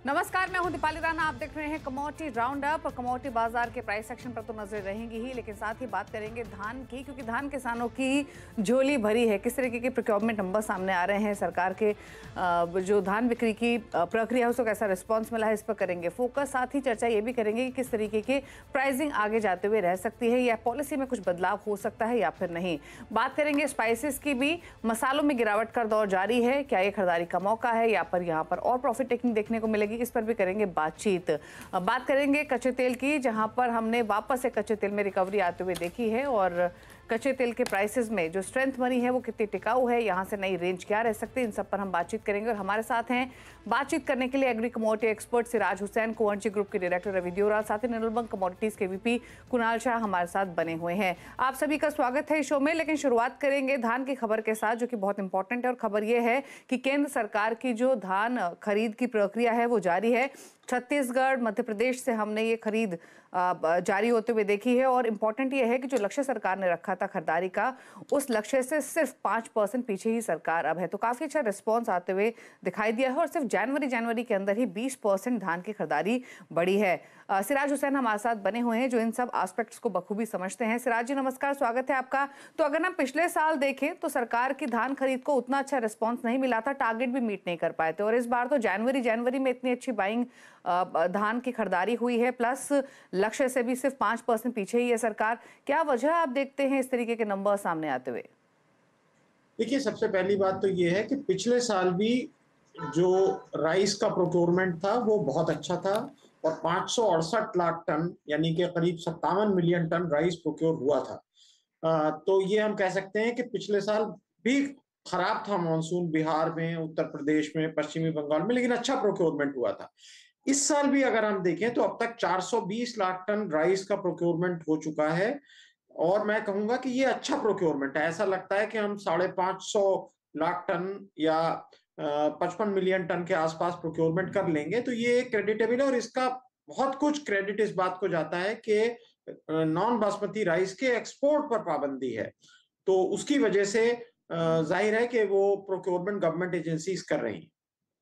नमस्कार, मैं हूं दीपाली राणा। आप देख रहे हैं कमोडिटी राउंड अप। कमोडिटी बाजार के प्राइस सेक्शन पर तो नजर रहेंगी ही, लेकिन साथ ही बात करेंगे धान की, क्योंकि धान किसानों की झोली भरी है। किस तरीके के प्रोक्योरमेंट नंबर सामने आ रहे हैं, सरकार के जो धान बिक्री की प्रक्रिया है उसको कैसा रिस्पॉन्स मिला है, इस पर करेंगे फोकस। साथ ही चर्चा ये भी करेंगे कि किस तरीके की प्राइसिंग आगे जाते हुए रह सकती है, या पॉलिसी में कुछ बदलाव हो सकता है या फिर नहीं। बात करेंगे स्पाइसेस की भी। मसालों में गिरावट का दौर जारी है, क्या ये खरीदारी का मौका है या पर यहाँ पर और प्रॉफिट टेकिंग देखने को मिलेगी, इस पर भी करेंगे बातचीत। बात करेंगे कच्चे तेल की, जहां पर हमने वापस से कच्चे तेल में रिकवरी आते हुए देखी है, और कच्चे तेल के प्राइसेस में जो स्ट्रेंथ बनी है वो कितनी टिकाऊ है, यहाँ से नई रेंज क्या रह सकती है, इन सब पर हम बातचीत करेंगे। और हमारे साथ हैं बातचीत करने के लिए agri commodity expert Siraj Hussain, Kunvarji group के डायरेक्टर रवि देओरा, साथ ही निर्मल बैंक कमोडिटीज के वीपी कुणाल शाह हमारे साथ बने हुए हैं। आप सभी का स्वागत है इस शो में। लेकिन शुरुआत करेंगे धान की खबर के साथ, जो कि बहुत इंपॉर्टेंट है। और खबर यह है कि केंद्र सरकार की जो धान खरीद की प्रक्रिया है वो जारी है। छत्तीसगढ़, मध्य प्रदेश से हमने ये खरीद जारी होते हुए देखी है। और इम्पॉर्टेंट ये है कि जो लक्ष्य सरकार ने रखा था खरीदारी का, उस लक्ष्य से सिर्फ 5% पीछे ही सरकार अब है। तो काफी अच्छा रिस्पॉन्स आते हुए दिखाई दिया है, और सिर्फ जनवरी के अंदर ही 20% धान की खरीदारी बढ़ी है। सिराज हुसैन हमारे साथ बने हुए हैं, जो इन सब एस्पेक्ट्स को बखूबी समझते हैं। सिराज जी नमस्कार, स्वागत है आपका। तो अगर हम पिछले साल देखें तो सरकार की धान खरीद को उतना अच्छा रिस्पॉन्स नहीं मिला था, टारगेट भी मीट नहीं कर पाए थे। और इस बार तो जनवरी में इतनी अच्छी बाइंग धान की खरीदारी हुई है, प्लस लक्ष्य से भी सिर्फ 5% पीछे ही है सरकार। क्या वजह आप देखते हैं इस तरीके के नंबर सामने आते हुए? देखिए, सबसे पहली बात तो ये है कि पिछले साल भी जो राइस का प्रोक्योरमेंट था वो बहुत अच्छा था, और 568 लाख टन यानी कि करीब 57 मिलियन टन राइस प्रोक्योर हुआ था। तो ये हम कह सकते हैं कि पिछले साल भी खराब था मॉनसून, बिहार में, उत्तर प्रदेश में, पश्चिमी बंगाल में, लेकिन अच्छा प्रोक्योरमेंट हुआ था। इस साल भी अगर हम देखें तो अब तक 420 लाख टन राइस का प्रोक्योरमेंट हो चुका है, और मैं कहूंगा कि ये अच्छा प्रोक्योरमेंट है। ऐसा लगता है कि हम 550 लाख टन या 55 मिलियन टन के आसपास प्रोक्योरमेंट कर लेंगे, तो ये क्रेडिटेबल है। और इसका बहुत कुछ क्रेडिट इस बात को जाता है कि नॉन बासमती राइस के एक्सपोर्ट पर पाबंदी है, तो उसकी वजह से जाहिर है कि वो प्रोक्योरमेंट गवर्नमेंट एजेंसीज कर रही हैं।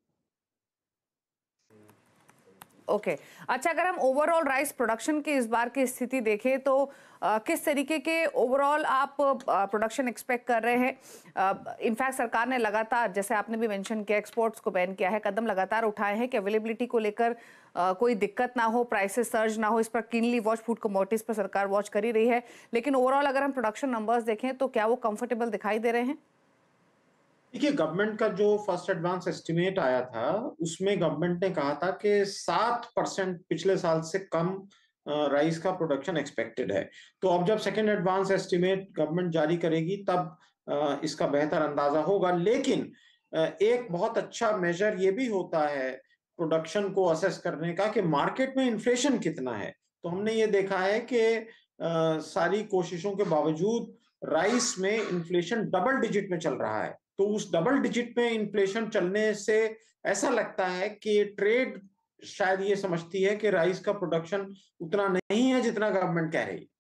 ओके अच्छा, अगर हम ओवरऑल राइस प्रोडक्शन की इस बार की स्थिति देखें तो किस तरीके के ओवरऑल आप प्रोडक्शन एक्सपेक्ट कर रहे हैं? इनफैक्ट सरकार ने लगातार, जैसे आपने भी मेंशन किया, एक्सपोर्ट्स को बैन किया है, कदम लगातार उठाए हैं कि अवेलेबिलिटी को लेकर कोई दिक्कत ना हो, प्राइसेस सर्ज ना हो। इस पर कीनली वॉच, फूड कमोडिटीज पर सरकार वॉच कर ही रही है। लेकिन ओवरऑल अगर हम प्रोडक्शन नंबर्स देखें तो क्या वो कंफर्टेबल दिखाई दे रहे हैं? देखिए, गवर्नमेंट का जो फर्स्ट एडवांस एस्टिमेट आया था उसमें गवर्नमेंट ने कहा था कि 7% पिछले साल से कम राइस का प्रोडक्शन एक्सपेक्टेड है। तो अब जब सेकेंड एडवांस एस्टिमेट गवर्नमेंट जारी करेगी तब इसका बेहतर अंदाजा होगा। लेकिन एक बहुत अच्छा मेजर ये भी होता है प्रोडक्शन को असेस करने का कि मार्केट में इन्फ्लेशन कितना है। तो हमने ये देखा है कि सारी कोशिशों के बावजूद राइस में इन्फ्लेशन डबल डिजिट में चल रहा है। तो उस डबल डिजिट में इन्फ्लेशन चलने से ऐसा लगता है कि ट्रेड शायद ये समझती है कि राइस का प्रोडक्शन उतना नहीं है जितना गवर्नमेंट कह रही है।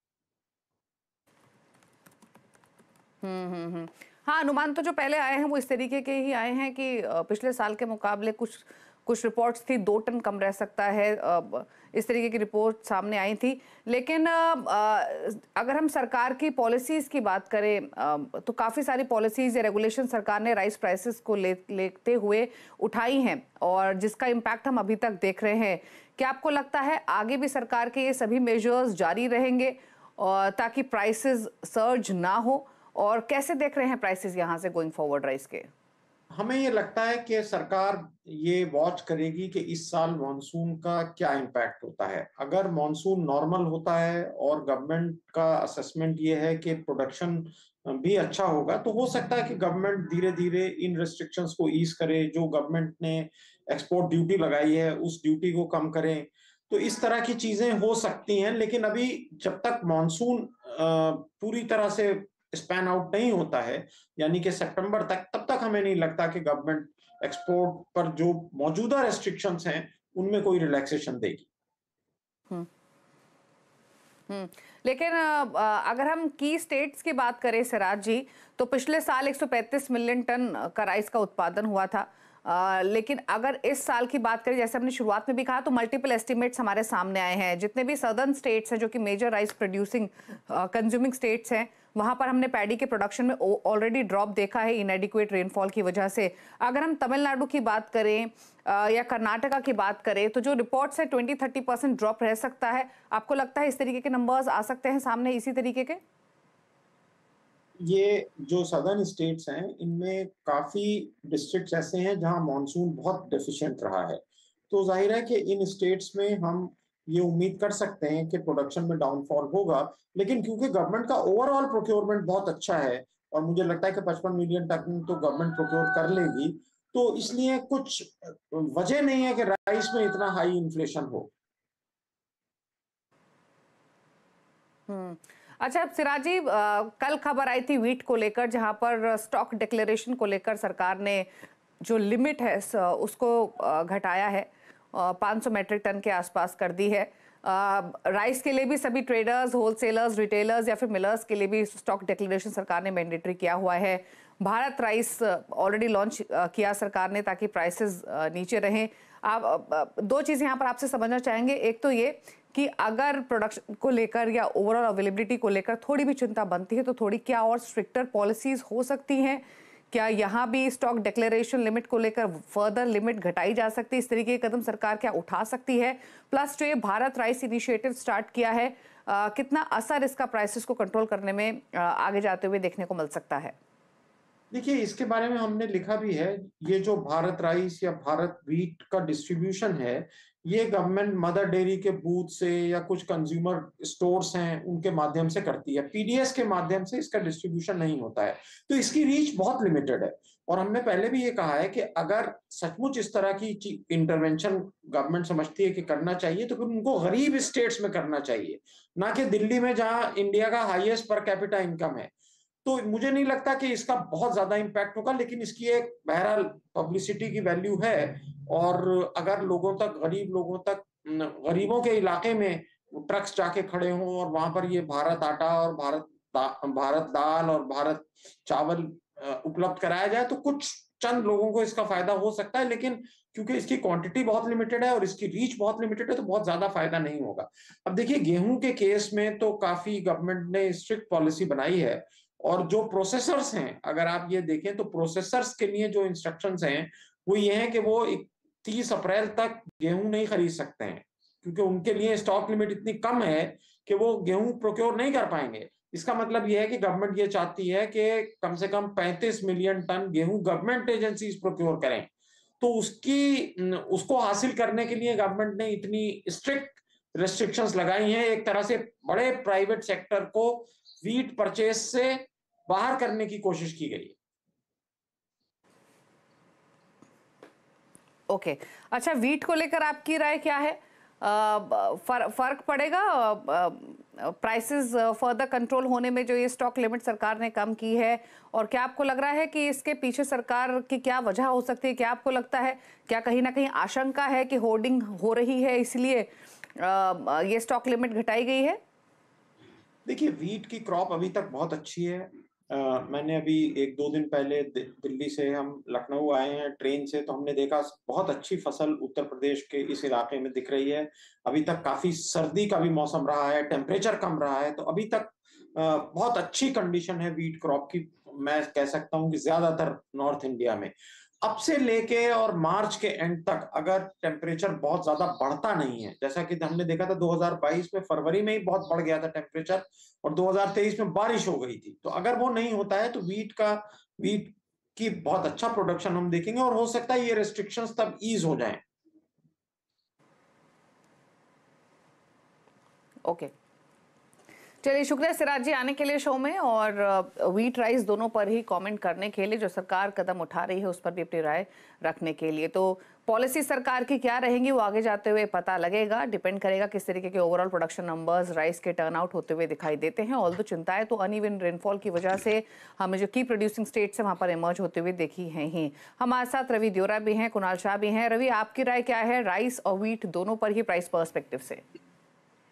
हाँ, अनुमान तो जो पहले आए हैं वो इस तरीके के ही आए हैं कि पिछले साल के मुकाबले कुछ कुछ रिपोर्ट्स थी 2 टन कम रह सकता है, इस तरीके की रिपोर्ट सामने आई थी। लेकिन अगर हम सरकार की पॉलिसीज की बात करें तो काफ़ी सारी पॉलिसीज या रेगुलेशन सरकार ने राइस प्राइसेस को लेते हुए उठाई हैं, और जिसका इम्पैक्ट हम अभी तक देख रहे हैं। क्या आपको लगता है आगे भी सरकार के ये सभी मेजर्स जारी रहेंगे और ताकि प्राइसेस सर्ज ना हो? और कैसे देख रहे हैं प्राइसेस यहाँ से गोइंग फॉरवर्ड राइस के? हमें ये लगता है कि सरकार ये वॉच करेगी कि इस साल मॉनसून का क्या इम्पैक्ट होता है। अगर मॉनसून नॉर्मल होता है और गवर्नमेंट का असेसमेंट ये है कि प्रोडक्शन भी अच्छा होगा, तो हो सकता है कि गवर्नमेंट धीरे धीरे इन रेस्ट्रिक्शंस को ईज करे। जो गवर्नमेंट ने एक्सपोर्ट ड्यूटी लगाई है उस ड्यूटी को कम करें। तो इस तरह की चीजें हो सकती हैं। लेकिन अभी जब तक मॉनसून पूरी तरह से स्पैन आउट नहीं होता है, यानी कि सितंबर तक, तब तक हमें नहीं लगता कि गवर्नमेंट एक्सपोर्ट पर जो मौजूदा रेस्ट्रिक्शंस हैं उनमें कोई रिलैक्सेशन देगी। हम्म हम्म लेकिन अगर हम की स्टेट्स की बात करें सिराज जी, तो पिछले साल 135 मिलियन टन का राइस का उत्पादन हुआ था। लेकिन अगर इस साल की बात करें, जैसे हमने शुरुआत में भी कहा, तो मल्टीपल एस्टिमेट्स हमारे सामने आए हैं। जितने भी सदर्न स्टेट्स हैं जो कि major rice producing consuming states हैं, वहां पर हमने पैडी के प्रोडक्शन में ऑलरेडी ड्रॉप देखा है इनएडिक्वेट रेनफॉल की वजह से। अगर हम तमिलनाडु की बात करें या कर्नाटका की बात करें, तो जो रिपोर्ट्स है 20-30% ड्रॉप रह सकता है। आपको लगता है इस तरीके के नंबर्स आ सकते हैं सामने इसी तरीके के? ये जो सदर्न स्टेट्स हैं, इनमें काफी डिस्ट्रिक्ट्स ऐसे हैं जहां मॉनसून बहुत डेफिशिएंट रहा है। तो जाहिर है कि इन स्टेट्स में हम ये उम्मीद कर सकते हैं कि प्रोडक्शन में डाउनफॉल होगा, लेकिन क्योंकि गवर्नमेंट का ओवरऑल प्रोक्योरमेंट बहुत अच्छा है और मुझे लगता है कि 55 मिलियन टन तो गवर्नमेंट प्रोक्योर कर लेगी, तो इसलिए कुछ वजह नहीं है कि राइस में इतना हाई इन्फ्लेशन हो। अच्छा, अब सिराज जी, कल खबर आई थी वीट को लेकर, जहां पर स्टॉक डिक्लेरेशन को लेकर सरकार ने जो लिमिट है उसको घटाया है, 500 मैट्रिक टन के आसपास कर दी है। राइस के लिए भी सभी ट्रेडर्स, होलसेलर्स, रिटेलर्स या फिर मिलर्स के लिए भी स्टॉक डिक्लेरेशन सरकार ने मैंडेटरी किया हुआ है। भारत राइस ऑलरेडी लॉन्च किया सरकार ने ताकि प्राइसेस नीचे रहें। आप दो चीज़ें यहाँ पर आपसे समझना चाहेंगे। एक तो ये कि अगर प्रोडक्शन को लेकर या ओवरऑल अवेलेबिलिटी को लेकर थोड़ी भी चिंता बनती है, तो थोड़ी क्या और स्ट्रिक्टर पॉलिसीज हो सकती हैं? क्या यहाँ भी स्टॉक डिक्लेरेशन लिमिट को लेकर फर्दर लिमिट घटाई जा सकती है? इस तरीके के कदम सरकार क्या उठा सकती है? प्लस जो ये भारत राइस इनिशिएटिव स्टार्ट किया है, कितना असर इसका प्राइसेस को कंट्रोल करने में आगे जाते हुए देखने को मिल सकता है? देखिए, इसके बारे में हमने लिखा भी है। ये जो भारत राइस या भारत व्हीट का डिस्ट्रीब्यूशन है, ये गवर्नमेंट मदर डेयरी के बूथ से या कुछ कंज्यूमर स्टोर्स हैं उनके माध्यम से करती है। पीडीएस के माध्यम से इसका डिस्ट्रीब्यूशन नहीं होता है, तो इसकी रीच बहुत लिमिटेड है। और हमने पहले भी ये कहा है कि अगर सचमुच इस तरह की इंटरवेंशन गवर्नमेंट समझती है कि करना चाहिए, तो फिर उनको गरीब स्टेट्स में करना चाहिए, ना कि दिल्ली में जहां इंडिया का हाईएस्ट पर कैपिटा इनकम है। तो मुझे नहीं लगता कि इसका बहुत ज्यादा इम्पैक्ट होगा, लेकिन इसकी एक बहरहाल पब्लिसिटी की वैल्यू है। और अगर लोगों तक, गरीब लोगों तक, गरीबों के इलाके में ट्रक्स जाके खड़े हों और वहां पर ये भारत आटा और भारत दाल और भारत चावल उपलब्ध कराया जाए, तो कुछ चंद लोगों को इसका फायदा हो सकता है। लेकिन क्योंकि इसकी क्वांटिटी बहुत लिमिटेड है और इसकी रीच बहुत लिमिटेड है, तो बहुत ज्यादा फायदा नहीं होगा। अब देखिए, गेहूं के केस में तो काफी गवर्नमेंट ने स्ट्रिक्ट पॉलिसी बनाई है। और जो प्रोसेसर्स हैं, अगर आप ये देखें तो प्रोसेसर्स के लिए जो इंस्ट्रक्शंस हैं वो ये हैं कि वो 30 अप्रैल तक गेहूं नहीं खरीद सकते हैं, क्योंकि उनके लिए स्टॉक लिमिट इतनी कम है कि वो गेहूं प्रोक्योर नहीं कर पाएंगे। इसका मतलब ये है कि गवर्नमेंट ये चाहती है कि कम से कम 35 मिलियन टन गेहूं गवर्नमेंट एजेंसीज प्रोक्योर करें। तो उसको हासिल करने के लिए गवर्नमेंट ने इतनी स्ट्रिक्ट रेस्ट्रिक्शंस लगाई हैं। एक तरह से बड़े प्राइवेट सेक्टर को वीट परचेज से बाहर करने की कोशिश की गई है। ओके, अच्छा, वीट को लेकर आपकी राय क्या है? फर्क पड़ेगा प्राइसेस फर्दर कंट्रोल होने में, जो ये स्टॉक लिमिट सरकार ने कम की है? और क्या आपको लग रहा है कि इसके पीछे सरकार की क्या वजह हो सकती है? क्या आपको लगता है, क्या कहीं ना कहीं आशंका है कि होर्डिंग हो रही है इसलिए ये स्टॉक लिमिट घटाई गई है? देखिए, वीट की क्रॉप अभी तक बहुत अच्छी है। मैंने अभी 1-2 दिन पहले दिल्ली से हम लखनऊ आए हैं ट्रेन से, तो हमने देखा बहुत अच्छी फसल उत्तर प्रदेश के इस इलाके में दिख रही है। अभी तक काफी सर्दी का भी मौसम रहा है, टेम्परेचर कम रहा है, तो अभी तक बहुत अच्छी कंडीशन है वीट क्रॉप की। मैं कह सकता हूँ कि ज्यादातर नॉर्थ इंडिया में अब से लेके और मार्च के एंड तक अगर टेम्परेचर बहुत ज्यादा बढ़ता नहीं है, जैसा कि हमने देखा था 2022 में फरवरी में ही बहुत बढ़ गया था टेम्परेचर और 2023 में बारिश हो गई थी, तो अगर वो नहीं होता है तो वीट की बहुत अच्छा प्रोडक्शन हम देखेंगे और हो सकता है ये रेस्ट्रिक्शंस तब ईज हो जाएं। ओके, चलिए, शुक्रिया सिराज जी आने के लिए शो में, और वीट राइस दोनों पर ही कमेंट करने के लिए। जो सरकार कदम उठा रही है उस पर भी अपनी राय रखने के लिए। तो पॉलिसी सरकार की क्या रहेंगी वो आगे जाते हुए पता लगेगा, डिपेंड करेगा किस तरीके के ओवरऑल प्रोडक्शन नंबर्स राइस के टर्न आउट होते हुए दिखाई देते हैं। ऑल दो चिंताएं तो अनइवन रेनफॉल की वजह से हमें जो की प्रोड्यूसिंग स्टेट्स है वहां पर इमर्ज होते हुए देखी हैं ही। हमारे साथ रवि दियोरा भी हैं, कुणाल शाह भी हैं। रवि, आपकी राय क्या है राइस और वीट दोनों पर ही प्राइस पर्सपेक्टिव से?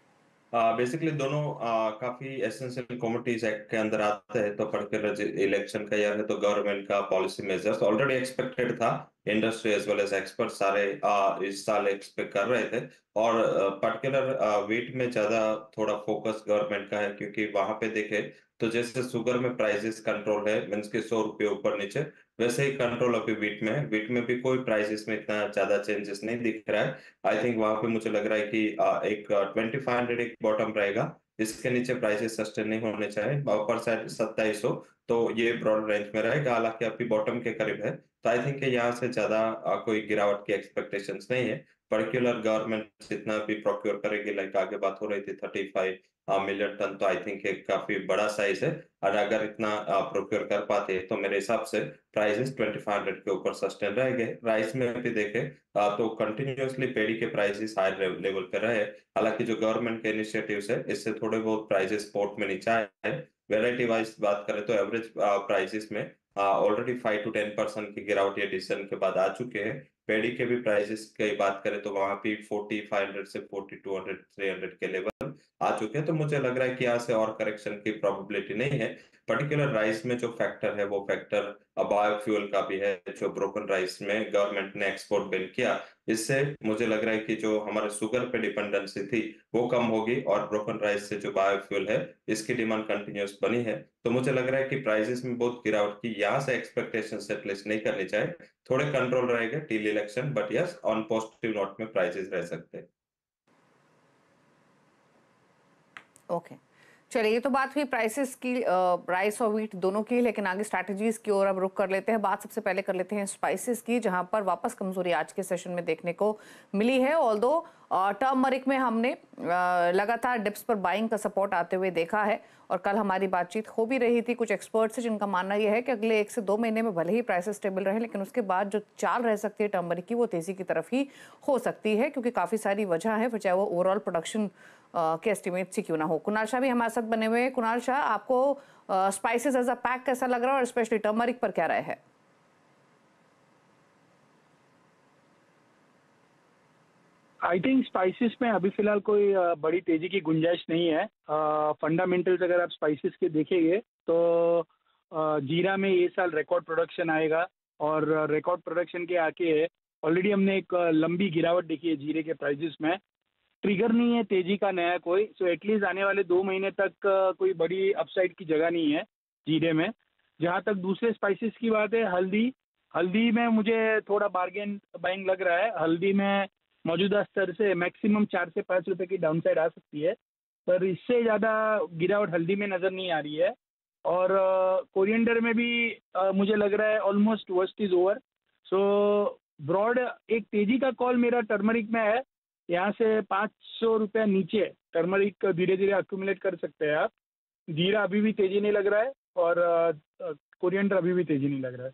बेसिकली दोनों काफी एसेंशियल कमोडिटीज एक्ट के अंदर आते हैं। तो पर्टिकुलर इलेक्शन का ईयर है तो गवर्नमेंट का पॉलिसी मेजर्स ऑलरेडी एक्सपेक्टेड था। Industry as well as expert सारे इस साल एक्सपेक्ट कर रहे थे। और पर्टिकुलर वीट में ज्यादा थोड़ा फोकस गवर्नमेंट का है, क्योंकि वहां पे देखे तो जैसे शुगर में प्राइसेस कंट्रोल है, मीन्स के 100 रुपये ऊपर नीचे, वैसे ही कंट्रोल अभी वीट में है। वीट में भी कोई प्राइसेस में इतना ज्यादा चेंजेस नहीं दिख रहा है। आई थिंक वहां पे मुझे लग रहा है कि एक 2500 एक बॉटम रहेगा। इसके नीचे प्राइसेस सस्टेन नहीं होने चाहिए। ऊपर साइड 2700, तो ये ब्रॉड रेंज में रहेगा, हालांकि अभी बॉटम के करीब है। तो आई थिंक यहाँ से ज्यादा कोई गिरावट की एक्सपेक्टेशंस नहीं है। पर्टिकुलर गवर्नमेंट जितना भी प्रोक्योर करेगी, लाइक आगे बात हो रही थी 35 मिलियन टन, तो आई थिंक एक काफी बड़ा साइज है। और अगर इतना प्रोक्योर कर पाते हैं तो मेरे हिसाब से प्राइसेस 2500 के ऊपर सस्टेन रहेंगे। राइस में भी देखे तो कंटिन्यूअसली पेड़ी के प्राइसेस हाई लेवल पे रहे। हालांकि जो गवर्नमेंट के इनिशिएटिव्स है इससे थोड़े बहुत प्राइसेस पोर्ट में नीचे आए हैं। वेराइटी वाइज बात करें तो एवरेज प्राइसेस में ऑलरेडी 5 to 10% की गिरावट ये डिसीजन के बाद आ चुके हैं। पेड़ी के भी प्राइसेस की बात करें तो वहां भी 4500 से 4200 300 के लेवल आ चुके हैं। तो मुझे लग रहा है कि यहाँ से और करेक्शन की प्रोबेबिलिटी नहीं है। पर्टिकुलर राइस में जो फैक्टर है वो फैक्टर बायोफ्यूल का भी है, जो ब्रोकन राइस में गवर्नमेंट ने एक्सपोर्ट बैन किया। इससे मुझे लग रहा है कि जो हमारे शुगर पे डिपेंडेंसी थी वो कम होगी, और ब्रोकन राइस से जो बायोफ्यूल है इसकी डिमांड कंटिन्यूस बनी है। तो मुझे लग रहा है कि प्राइसेस में बहुत गिरावट की यहाँ से एक्सपेक्टेशन सेटलिस्ट नहीं करनी चाहिए। थोड़े कंट्रोल रहेगा till election, but yes on positive note में प्राइसेस रह सकते हैं। ओके, चलिए, ये तो बात हुई प्राइसेस की, राइस और वीट दोनों की। लेकिन आगे स्ट्रैटेजीज की ओर अब रुक कर लेते हैं। बात सबसे पहले कर लेते हैं स्पाइसेस की, जहां पर वापस कमजोरी आज के सेशन में देखने को मिली है। ऑल्दो टर्मरिक में हमने लगातार डिप्स पर बाइंग का सपोर्ट आते हुए देखा है, और कल हमारी बातचीत हो भी रही थी कुछ एक्सपर्ट्स से जिनका मानना यह है कि अगले 1 से 2 महीने में भले ही प्राइसेस स्टेबल रहे, लेकिन उसके बाद जो चाल रह सकती है टर्मरिक की वो तेजी की तरफ ही हो सकती है, क्योंकि काफ़ी सारी वजह है, चाहे वो ओवरऑल प्रोडक्शन के एस्टिमेट से क्यों ना हो। कुणाल शाह भी हमारे साथ बने हुए हैं। कुणाल शाह, आपको स्पाइसेस एज अ पैक कैसा लग रहा है, और स्पेशली टर्मरिक पर क्या राय है? आई थिंक स्पाइसेस में अभी फिलहाल कोई बड़ी तेजी की गुंजाइश नहीं है। फंडामेंटल्स अगर आप स्पाइसेस के देखेंगे तो जीरा में ये साल रिकॉर्ड प्रोडक्शन आएगा, और रिकॉर्ड प्रोडक्शन के आके ऑलरेडी हमने एक लंबी गिरावट देखी है जीरे के प्राइसेस में। ट्रिगर नहीं है तेजी का नया कोई, सो एटलीस्ट आने वाले 2 महीने तक कोई बड़ी अपसाइड की जगह नहीं है जीरे में। जहाँ तक दूसरे स्पाइसेस की बात है, हल्दी में मुझे थोड़ा बार्गेन बाइंग लग रहा है। हल्दी में मौजूदा स्तर से मैक्सिमम 4 से 5 रुपए की डाउनसाइड आ सकती है, पर इससे ज़्यादा गिरावट हल्दी में नज़र नहीं आ रही है। और कोरिएंडर में भी मुझे लग रहा है almost worst is over. So broad एक तेजी का कॉल मेरा टर्मरिक में है। यहाँ से 500 रुपया नीचे टर्मरिक धीरे धीरे अक्यूमुलेट कर सकते हैं आप। जीरा अभी भी तेजी नहीं लग रहा है, और कोरिएंडर अभी भी तेजी नहीं लग रहा है।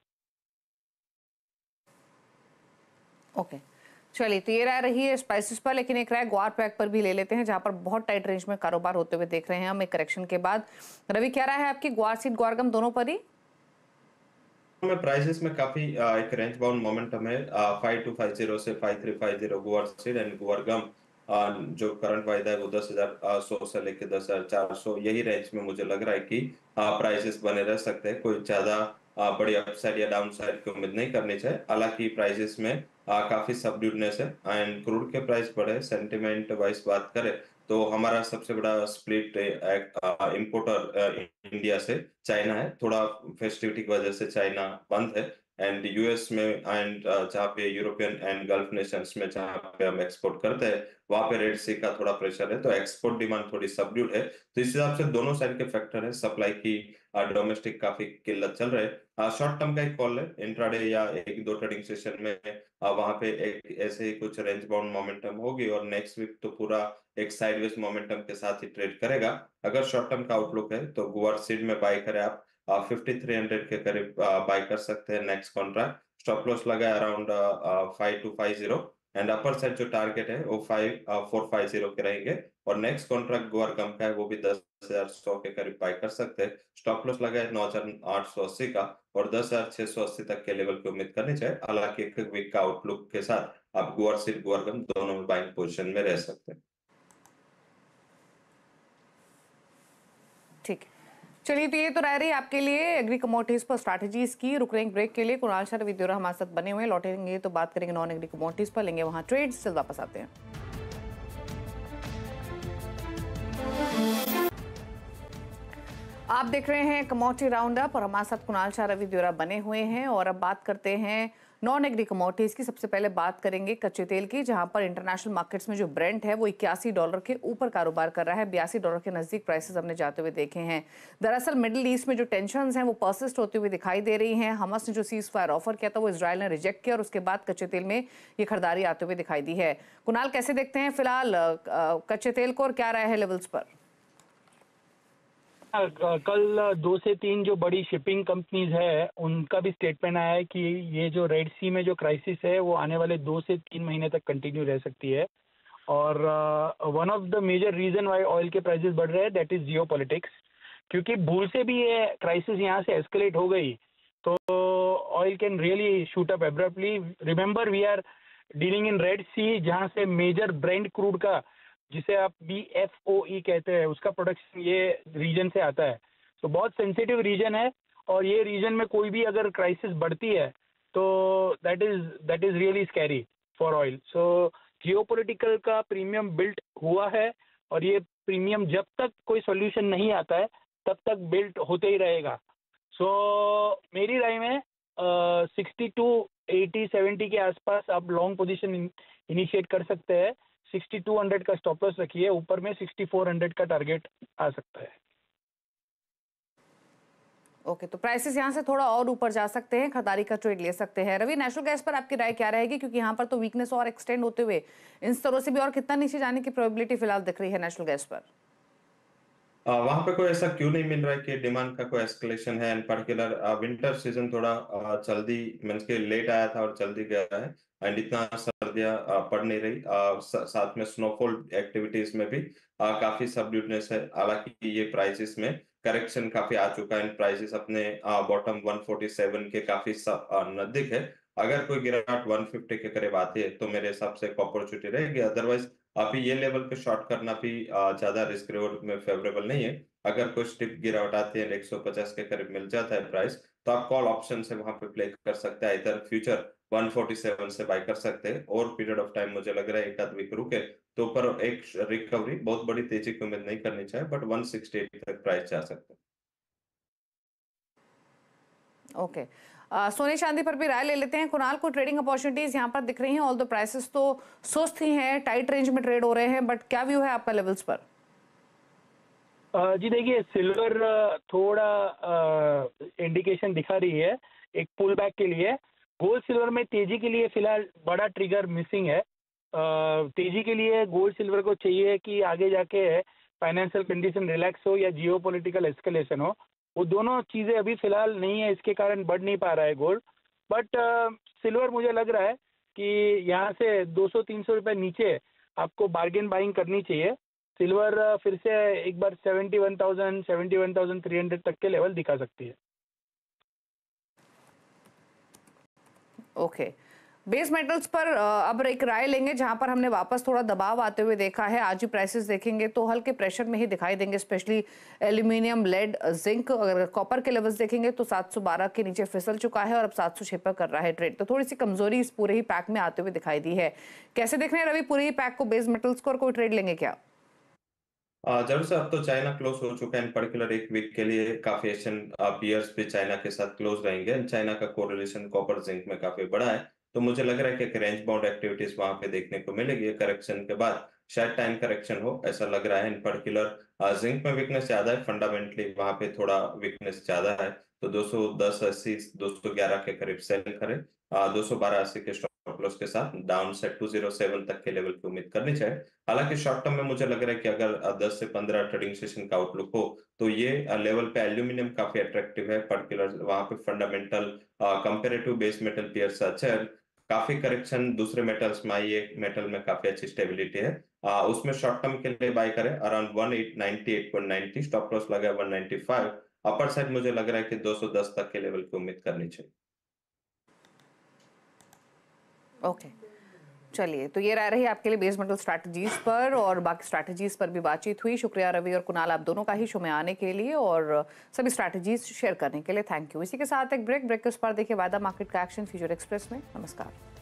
ओके, चलिए, तो ये राय रही है स्पाइसेस पर, लेकिन एक राय ग्वार पैक पर भी ले लेते हैं, जहां पर बहुत टाइट रेंज में कारोबार होते हुए देख रहे हैं हम एक करेक्शन के बाद। रवि, क्या राय है आपकी ग्वार सीड ग्वार गम दोनों पर ही? में प्राइसेस में काफी एक रेंज बाउंड मोमेंटम है। 5250 से 5350 गुआर सीड एंड गुआर गम जो करंट वायदा है वो 10,100 से लेके 10,400, यही रेंज में मुझे लग रहा है कि प्राइसेस बने रह सकते हैं। कोई ज्यादा बड़ी अपसाइड या डाउन साइड की उम्मीद नहीं करनी चाहिए। हालांकि प्राइसेस में काफी सबड्यूडनेस है, एंड क्रूड के प्राइस बढ़े। सेंटिमेंट वाइज बात करें तो हमारा सबसे बड़ा स्प्लिट इंपोर्टर इंडिया से चाइना है। थोड़ा फेस्टिविटी की वजह से चाइना बंद है, एंड यूएस में एंड जहाँ पे यूरोपियन एंड गल्फ नेशंस में जहाँ पे हम एक्सपोर्ट करते हैं वहां पे रेड सी का थोड़ा प्रेशर है, तो एक्सपोर्ट डिमांड थोड़ी सबड्यूड है। तो इस हिसाब से दोनों साइड के फैक्टर है। सप्लाई की डोमेस्टिक काफी किल्लत चल रहे हैं। शॉर्ट टर्म का एक कॉल है, इंट्राडे या 1-2 ट्रेडिंग सेशन में वहां पे एक ऐसे ही कुछ रेंज बाउंड मोमेंटम होगी, और नेक्स्ट वीक तो पूरा एक साइडवेज मोमेंटम के साथ ही ट्रेड करेगा। अगर शॉर्ट टर्म का आउटलुक है तो गुआर सीड में बाय करें आप। 5300 के करीब बाय कर सकते हैं नेक्स्ट कॉन्ट्रैक्ट। स्टॉप लॉस लगा अराउंड 5250, एंड अपर साइड जो टारगेट है वो 5450 के रहेंगे। और नेक्स्ट कॉन्ट्रैक्ट गुआर गम का है वो भी 10,100 के करीब बाय कर सकते हैं। स्टॉप लॉस लगा है 9,880 का, और 10,680 तक के लेवल की उम्मीद करनी चाहिए। हालांकि एक वीक का आउटलुक के साथ आप गुआर सीड गुआर गम दोनों में बाइंग पोजीशन में रह सकते हैं। ठीक है, चलिए तो ये तो रह रही आपके लिए एग्री कमोडिटीज पर स्ट्रैटेजीज की। रुक रहे हैं ब्रेक के लिए। कुणाल शर्मा रवि देवरा हमारे साथ बने हुए हैं, लौटेंगे तो बात करेंगे नॉन एग्री कमोडिटीज पर, लेंगे वहां ट्रेड्स, चल वापस आते हैं। आप देख रहे हैं कमोडिटी राउंड अप और हमारे साथ कुणाल शर्मा रवि देवरा बने हुए हैं और अब बात करते हैं नॉन एग्री कमोडिटीज की। सबसे पहले बात करेंगे कच्चे तेल की, जहां पर इंटरनेशनल मार्केट्स में जो ब्रेंट है वो $81 के ऊपर कारोबार कर रहा है। $82 के नजदीक प्राइसेस हमने जाते हुए देखे हैं। दरअसल मिडिल ईस्ट में जो टेंशंस हैं वो पर्सिस्ट होती हुई दिखाई दे रही हैं। हमास ने जो सीज फायर ऑफर किया था वो इजराइल ने रिजेक्ट किया और उसके बाद कच्चे तेल में ये खरीदारी आते हुए दिखाई दी है। कुणाल, कैसे देखते हैं फिलहाल कच्चे तेल को और क्या राय है लेवल्स पर? कल 2 से 3 जो बड़ी शिपिंग कंपनीज है उनका भी स्टेटमेंट आया है कि ये जो रेड सी में जो क्राइसिस है वो आने वाले 2 से 3 महीने तक कंटिन्यू रह सकती है। और one of the major reason why oil के प्राइसेस बढ़ रहे हैं दैट इज जियोपॉलिटिक्स, क्योंकि भूल से भी ये क्राइसिस यहाँ से एस्केलेट हो गई तो oil can really shoot up abruptly. Remember we are dealing in Red Sea, जहाँ से मेजर ब्रेंट क्रूड का, जिसे आप BFOE कहते हैं, उसका प्रोडक्शन ये रीजन से आता है। तो बहुत सेंसिटिव रीजन है और ये रीजन में कोई भी अगर क्राइसिस बढ़ती है तो that is really scary for oil. So geopolitical का प्रीमियम बिल्ट हुआ है और ये प्रीमियम जब तक कोई सॉल्यूशन नहीं आता है तब तक बिल्ट होते ही रहेगा। सो मेरी राय में 62, 80, 70 के आसपास आप लॉन्ग पोजीशन इनिशिएट कर सकते हैं। 6200 का स्टॉप लॉस रखिए, ऊपर में 6400 का टारगेट आ सकता है। ओके, तो प्राइसेस यहाँ से थोड़ा और ऊपर जा सकते हैं, खरीदारी का ट्रेड ले सकते हैं। रवि, नेशनल गैस पर आपकी राय क्या रहेगी, क्योंकि यहाँ पर तो वीकनेस और एक्सटेंड होते हुए इन स्तरों से भी और कितना नीचे जाने की प्रोबेबिलिटी फिलहाल दिख रही है नेशनल गैस पर? वहां पे कोई ऐसा क्यों नहीं मिल रहा है कि डिमांड का कोई एस्केलेशन है। इन पर्टिकुलर विंटर सीजन थोड़ा जल्दी मींस के लेट आया था और जल्दी गया है एंड इतना सर्दियां पड़ नहीं रही। साथ में स्नोफॉल एक्टिविटीज में भी काफी सबड्यूडनेस है। हालांकि ये प्राइसेस में करेक्शन काफी आ चुका है। इन प्राइसेस अपने बॉटम 147 के काफी नजदीक है। अगर कोई गिरावट 150 के करीब आती है तो मेरे हिसाब से एक अपॉर्चुनिटी रहेगी। अदरवाइज अभी ये लेवल पे शॉर्ट करना भी ज्यादा रिस्क रिवॉर्ड में फेवरेबल नहीं है। अगर कोई स्टिप गिरावट आती है 150 के करीब मिल जाता है प्राइस, तो आप कॉल ऑप्शन से वहां पे प्ले कर सकते हैं। इधर फ्यूचर 147 से बाय कर सकते हैं और पीरियड ऑफ टाइम मुझे लग रहा है एक आध वीक रुके तो ऊपर एक रिकवरी, बहुत बड़ी तेजी की उम्मीद नहीं करनी चाहिए, बट 168 तक प्राइस जा सकते हैं। ओके, सोने चांदी पर भी राय ले लेते हैं। कुणाल को ट्रेडिंग अपॉर्चुनिटीज यहाँ पर दिख रही हैं, ऑल द प्राइसेस तो सुस्त ही हैं, टाइट रेंज में ट्रेड हो रहे हैं, बट क्या व्यू है आपका लेवल्स पर? जी देखिए, सिल्वर थोड़ा इंडिकेशन दिखा रही है एक पुल बैक के लिए। गोल्ड सिल्वर में तेजी के लिए फिलहाल बड़ा ट्रिगर मिसिंग है। तेजी के लिए गोल्ड सिल्वर को चाहिए कि आगे जाके फाइनेंशियल कंडीशन रिलैक्स हो या जियोपॉलिटिकल एस्केलेशन हो। वो दोनों चीज़ें अभी फिलहाल नहीं है, इसके कारण बढ़ नहीं पा रहा है गोल्ड। बट सिल्वर मुझे लग रहा है कि यहाँ से 200-300 रुपये नीचे आपको बार्गेन बाइंग करनी चाहिए। सिल्वर फिर से एक बार 71,000, 71,300 तक के लेवल दिखा सकती है। ओके, बेस मेटल्स पर अब एक राय लेंगे, जहां पर हमने वापस थोड़ा दबाव आते हुए देखा है। आज ही प्राइसेस देखेंगे तो हल्के प्रेशर में ही दिखाई देंगे, स्पेशली एल्यूमिनियम, लेड, जिंक। अगर कॉपर के लेवल्स देखेंगे तो 712 के नीचे फिसल चुका है और अब 706 पर कर रहा है ट्रेड। तो थोड़ी सी कमजोरी इस पूरे ही पैक में आते हुए दिखाई दी है। कैसे देख रहे हैं रवि पूरे ही पैक को, बेस मेटल्स को, और कोई ट्रेड लेंगे क्या? जरूर से। अब तो चाइना क्लोज हो चुका है। इन पर्टिकुलर एक वीक के लिए काफी एशियन पीयर्स भी चाइना के साथ क्लोज रहेंगे। चाइना का कोरिलेशन कॉपर जिंक में काफी बड़ा है, तो मुझे लग रहा है कि एक रेंज बाउंड एक्टिविटीज वहां पे देखने को मिलेगी। करेक्शन के बाद शायद टाइम करेक्शन हो, ऐसा लग रहा है। इन पर्टिकुलर जिंक में वीकनेस ज्यादा है, फंडामेंटली वहां पे थोड़ा वीकनेस ज्यादा है। तो 210.80, 211 के करीब सेल करें। 212.80 के स्टॉप लॉस के साथ डाउन सेट 207 तक के लेवल की उम्मीद करनी चाहिए। हालांकि शॉर्ट टर्म में मुझे लग रहा है कि अगर 10 से 15 ट्रेडिंग सेशन का आउटलुक हो तो ये लेवल पे एल्यूमिनियम काफी अट्रैक्टिव है। पर्टिकुलर वहां पे fundamental comparative base metal peers अच्छा है। काफी करेक्शन दूसरे मेटल्स में आई है, मेटल में काफी अच्छी स्टेबिलिटी है। उसमें शॉर्ट टर्म के लिए बाय करें अराउंड 198.90, स्टॉप लॉस लगा 195। अपर साइड मुझे लग रहा है कि 210 तक के लेवल की उम्मीद करनी चाहिए। ओके, चलिए, तो ये राय रही आपके लिए बेस मेटल स्ट्रैटेजीज पर, और बाकी स्ट्रैटेजीज पर भी बातचीत हुई। शुक्रिया रवि और कुणाल, आप दोनों का ही शो में आने के लिए और सभी स्ट्रैटेजीज शेयर करने के लिए। Thank you. इसी के साथ एक ब्रेक के उस पर देखिए वायदा मार्केट का एक्शन फ्यूचर एक्सप्रेस में। नमस्कार।